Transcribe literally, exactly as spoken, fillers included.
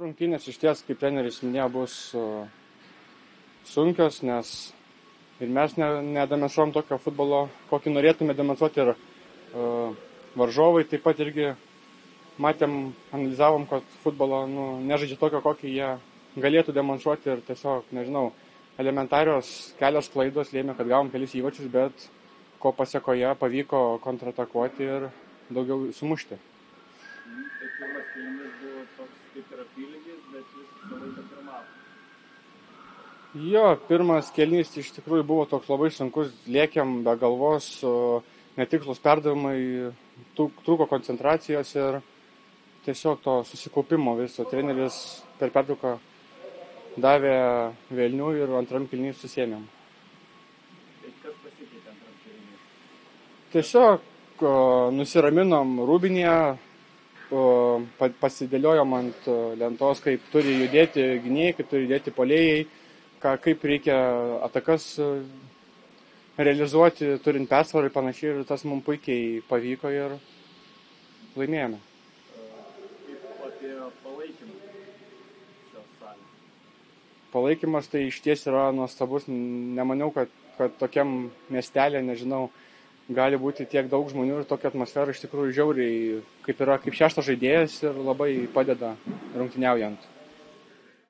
rungtynės išties, kaip treneris minėjo, bus uh, sunkios, nes ir mes ne, nedemonstruojam tokio futbolo, kokį norėtume demonstruoti, ir uh, varžovai taip pat irgi matėm, analizavom, kad futbolo nu, nežaidžia tokio, kokį jie galėtų demonstruoti, ir tiesiog, nežinau, elementarios kelios klaidos lėmė, kad gavom kelis įvarčius, bet ko pasiekoje pavyko kontratakuoti ir daugiau sumušti. Tai pirmas kėlinys buvo toks kaip ir apylygis, bet jūs visą laiką pirmavo. Jo, pirmas kėlinys iš tikrųjų buvo toks labai sunkus, lėkiam be galvos, netikslus perdavimai, trūko koncentracijos ir tiesiog to susikaupimo viso. Treneris per pertrauką davė velnių ir antram kėlinį susėmėm. Tai kas pasikeitė antram kėlinį? Tiesiog o, nusiraminom rūbinėje, pasidėliojom ant lentos, kaip turi judėti gynėjai, kaip turi judėti puolėjai, ką, kaip reikia atakas realizuoti, turint persvarą ir panašiai, ir tas mums puikiai pavyko ir laimėjome. Kaip apie palaikymą šios salės? Palaikymas tai išties yra nuostabus. Nemaniau, kad, kad tokiam miestelė, nežinau, gali būti tiek daug žmonių ir tokia atmosfera iš tikrųjų žiauriai, kaip yra kaip šeštas žaidėjas ir labai padeda rungtyniaujant.